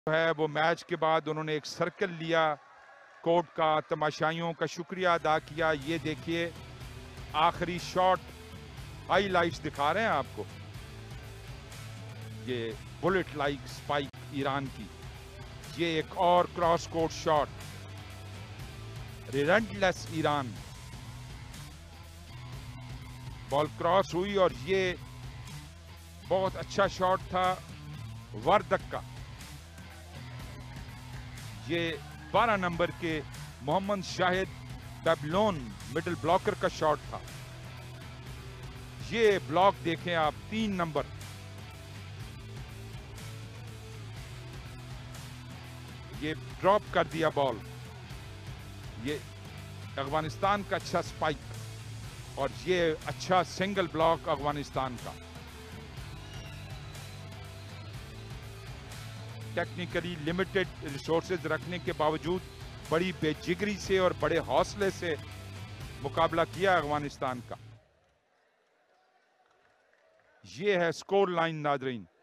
है वो मैच के बाद उन्होंने एक सर्कल लिया कोर्ट का, तमाशाइयों का शुक्रिया अदा किया। ये देखिए आखिरी शॉट हाईलाइट्स दिखा रहे हैं आपको, ये बुलेट लाइक स्पाइक ईरान की, ये एक और cross court shot, relentless Iran, ball cross हुई और ये बहुत अच्छा शॉट था वर्दक का। ये 12 नंबर के मोहम्मद शाहिद बैबलोन मिडिल ब्लॉकर का शॉट था। ये ब्लॉक देखें आप, 3 नंबर, ये ड्रॉप कर दिया बॉल। ये अफगानिस्तान का अच्छा स्पाइक और ये अच्छा सिंगल ब्लॉक अफगानिस्तान का। टेक्निकली लिमिटेड रिसोर्सेज रखने के बावजूद बड़ी बेजिगरी से और बड़े हौसले से मुकाबला किया अफगानिस्तान का। ये है स्कोर लाइन नाजरीन।